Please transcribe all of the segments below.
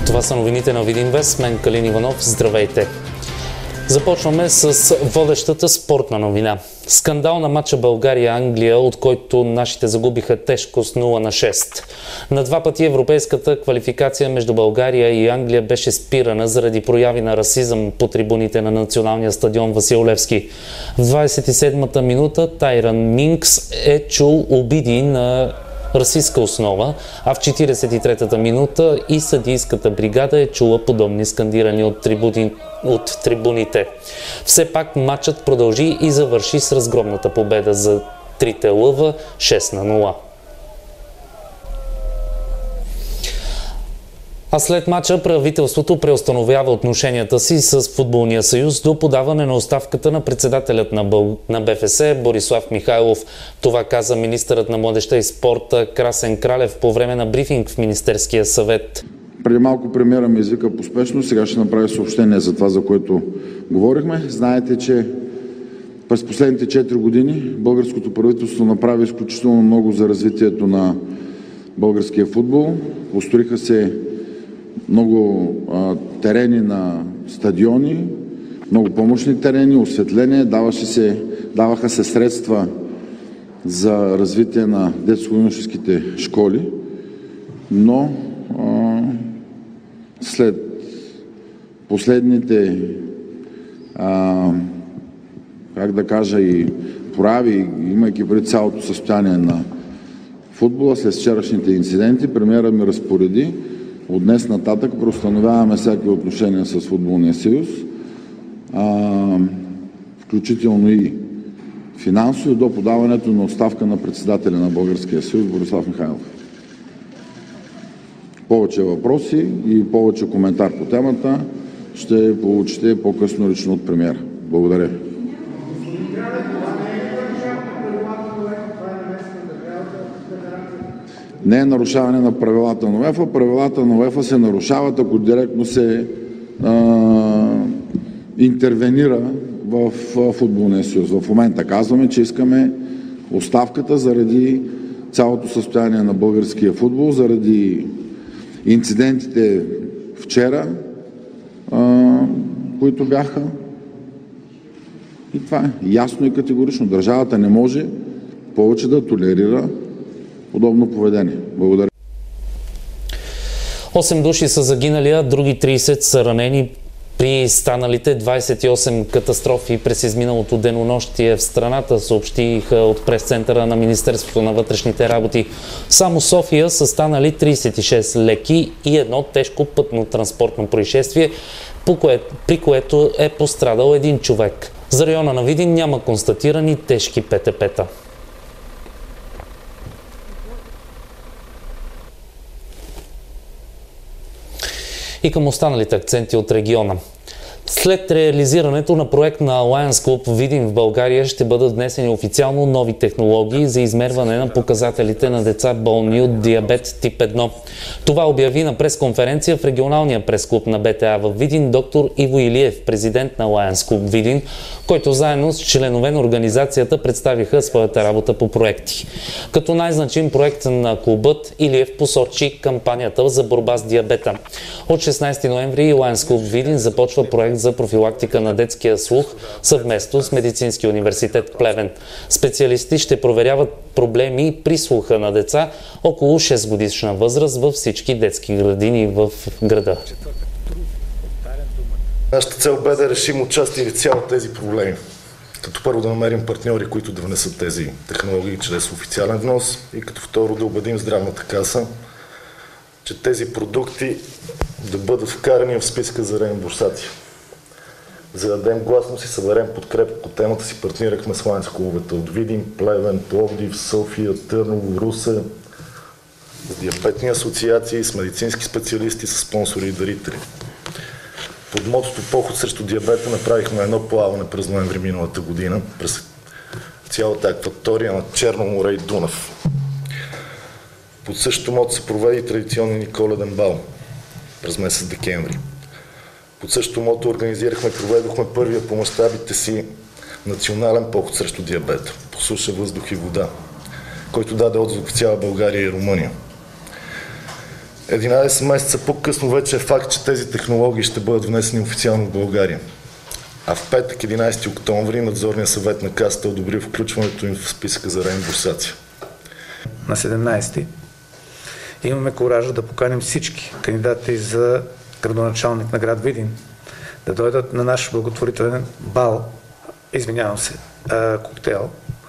Това са новините на Видинвест. Мен Калин Иванов. Здравейте! Започваме с водещата спортна новина. Скандал на матча България-Англия, от който нашите загубиха тежко с 0-6. На два пъти европейската квалификация между България и Англия беше спирана заради прояви на расизъм по трибуните на националния стадион Васил Левски. В 27-та минута Тайран Минкс е чул обиди на расистска основа, а в 43-та минута и съдийската бригада е чула подобни скандирани от трибуните. Все пак матчът продължи и завърши с разгромната победа за трите лъва 6-0. А след матча правителството преустановява отношенията си с Футболния съюз до подаване на оставката на председателят на БФС Борислав Михайлов. Това каза министърът на младежта и спорта Красен Кралев по време на брифинг в Министерския съвет. Преди малко премиера ме извика по спешно, сега ще направя съобщение за това, за което говорихме. Знаете, че през последните 4 години българското правителство направи изключително много за развитието на българския футбол. Построиха се много терени на стадиони, много помощни терени, осветление, даваха се средства за развитие на детско-юношеските школи, но след последните и прояви, имайки пред цялото състояние на футбола, след вчерашните инциденти, премиерът ми разпореди от днес нататък преустановяваме всяки отношения с Футболния съюз, включително и финансови, до подаването на оставка на председателя на Българския съюз Борислав Михайлов. Повече въпроси и повече коментар по темата ще получите по-късно лично от премиера. Благодаря ви. Не е нарушаване на правилата на УЕФА. Правилата на УЕФА се нарушават, ако директно се интервенира в Футболния съюз. В момента казваме, че искаме оставката заради цялото състояние на българския футбол, заради инцидентите вчера, които бяха. И това е ясно и категорично. Държавата не може повече да толерира подобно поведение. Благодаря. 8 души са загинали, а други 30 са ранени при станалите 28 катастрофи през изминалото денонощие в страната, съобщиха от прес-центъра на Министерството на вътрешните работи. Само София са станали 36 леки и едно тежко пътно-транспортно происшествие, при което е пострадал един човек. За района на Видин няма констатирани тежки ПТП-та. И към останалите акценти от региона. След реализирането на проект на Alliance Club Видин в България ще бъдат внесени официално нови технологии за измерване на показателите на деца болни от диабет тип 1. Това обяви на пресконференция в регионалния пресклуб на БТА в Видин доктор Иво Илиев, президент на Alliance Club Видин, който заедно с членове на организацията представиха своята работа по проекти. Като най-значим проект на клубът, Илиев посочи кампанията за борба с диабета. От 16 ноември Alliance Club Видин започва проект за профилактика на детския слух съвместно с Медицинския университет Плевен. Специалисти ще проверяват проблеми при слуха на деца около 6 годишна възраст във всички детски градини в града. Нашата цел бе да решим отчасти или цяло тези проблеми. Като първо да намерим партньори, които да внесат тези технологии чрез официален внос и като второ да убедим здравната каса, че тези продукти да бъдат вкарани в списка за реимбурсация. За да дадем гласност и съберем подкрепа по темата си, партнирахме с Alliance клубовете от Видин, Плевен, Пловдив, София, Търново, Русе, с диабетни асоциации, с медицински специалисти, с спонсори и дарители. Под мотото "Поход срещу диабета" направихме едно плаване през ноември миналата година през цялата акватория на Черно море и Дунав. Под същото мото се проведе и традиционния ни коледен бал през месец декември. Под същото мото организирахме и проведохме първия по мащабите си национален поход срещу диабет по суша, въздух и вода, който даде отзвук в цяла България и Румъния. 11 месеца по-късно вече е факт, че тези технологии ще бъдат внесени официално в България. А в петък, 11 октомври, надзорният съвет на Касата одобри включването им в списъка за реимбурсация. На 17 имаме коража да поканим всички кандидати за градоначалник на град Видин да дойдат на наш благотворителен бал, коктейл,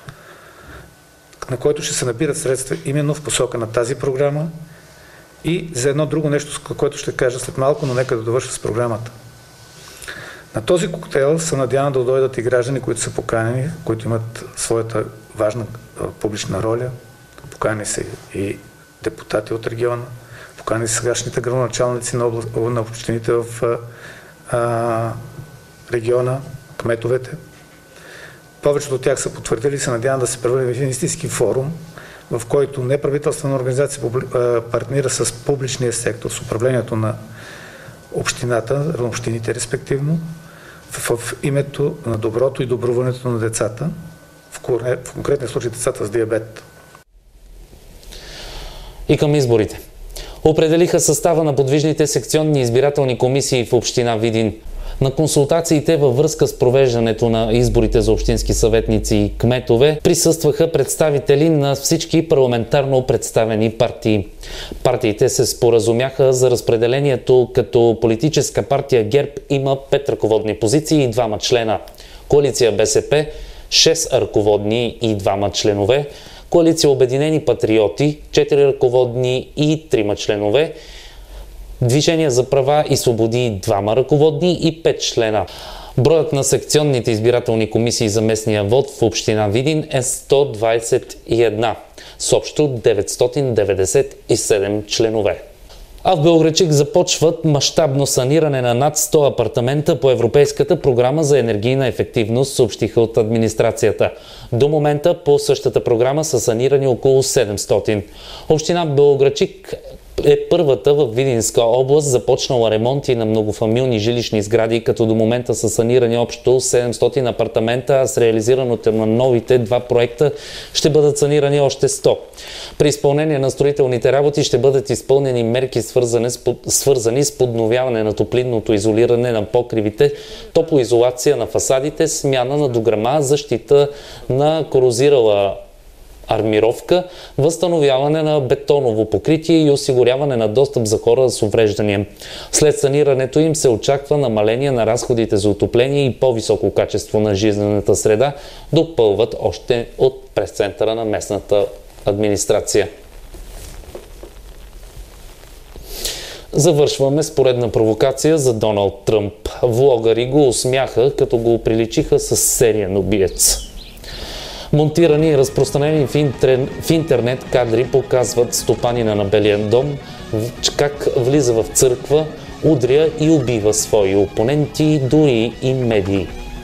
на който ще се набират средства именно в посока на тази програма и за едно друго нещо, което ще кажа след малко, но нека да довърша с програмата. На този коктейл се надявам да дойдат и граждани, които са поканени, които имат своята важна публична роля. Поканени са и депутати от региона, поканени са сегашните градоначалници на общините в региона, кметовете. Повечето от тях са потвърдили и се надявам да се превърне в един истински форум, в който неправителствена организация партнира с публичния сектор, с управлението на общината, на общините респективно, в името на доброто и добруването на децата, в конкретния случай децата с диабет. И към изборите. Определиха състава на подвижните секционни избирателни комисии в община Видин. На консултациите във връзка с провеждането на изборите за общински съветници и кметове присъстваха представители на всички парламентарно представени партии. Партиите се споразумяха за разпределението, като политическа партия ГЕРБ има 5 ръководни позиции и 2 члена. Коалиция БСП 6 ръководни и 2 членове. Коалиция Обединени патриоти 4 ръководни и 3 членове. Движение за права и свободи 2 ръководни и 5 члена. Броят на секционните избирателни комисии за местния вод в община Видин е 121 с общо 997 членове. А в Белоградчик започват мащабно саниране на над 100 апартамента по Европейската програма за енергийна ефективност, съобщиха от администрацията. До момента по същата програма са санирани около 700. Община Белоградчик е първата в Видинска област започнала ремонти на многофамилни жилищни сгради, като до момента са санирани общо 700 апартамента, а с реализирането на новите 2 проекта ще бъдат санирани още 100. При изпълнение на строителните работи ще бъдат изпълнени мерки, свързани с подновяване на топлинното изолиране на покривите, топлоизолация на фасадите, смяна на дограма, защита на корозирала армировка, възстановяване на бетоново покритие и осигуряване на достъп за хора с увреждания. След санирането им се очаква намаление на разходите за отопление и по-високо качество на жизнената среда, допълват още от пресцентъра на местната администрация. Завършваме с поредна провокация за Доналд Тръмп. Влогари го усмяха, като го приличиха с сериен убиец. Монтирани и разпространени в интернет кадри показват стопанина на Белия дом, как влиза в църква, удря и убива свои опоненти, дори и медии.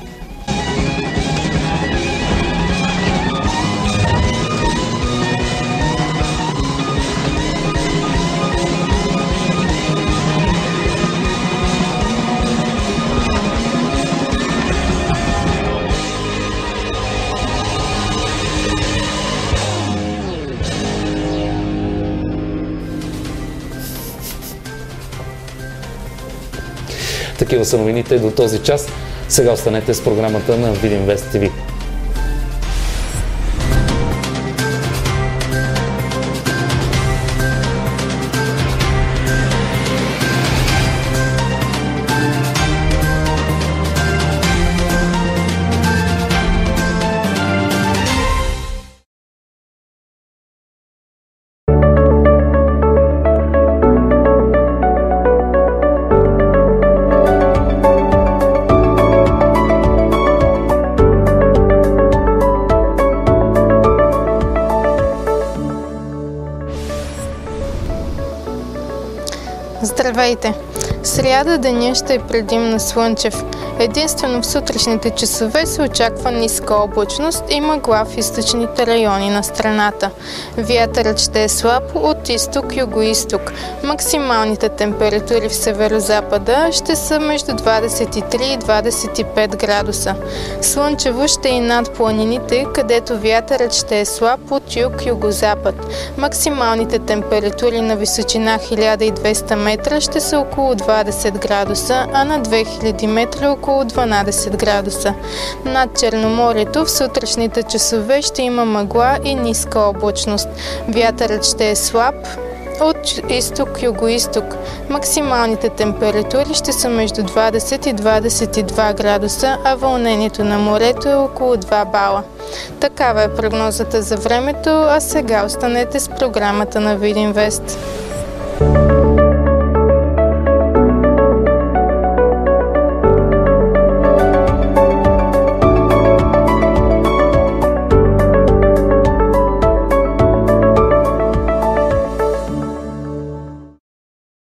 Такива са новините до този час. Сега останете с програмата на Видинвест ТВ. Здравейте! Сряда деня ще е предимно слънчев. Единствено в сутрешните часове се очаква ниска облачност и мъгла в източните райони на страната. Вятърът ще е слаб от изток-югоизток. Максималните температури в северозапада ще са между 23 и 25 градуса. Слънчево ще и над планините, където вятърът ще е слаб от юг-югозапад. Максималните температури на височина 1200 метра ще са около 20 градуса, а на 2000 метра около 12 градуса. Над Черноморието в сутрешните часове ще има мъгла и ниска облачност. Вятърът ще е слаб от изток-югоизток. Максималните температури ще са между 20 и 22 градуса, а вълнението на морето е около 2 бала. Такава е прогнозата за времето, а сега останете с програмата на Видинвест.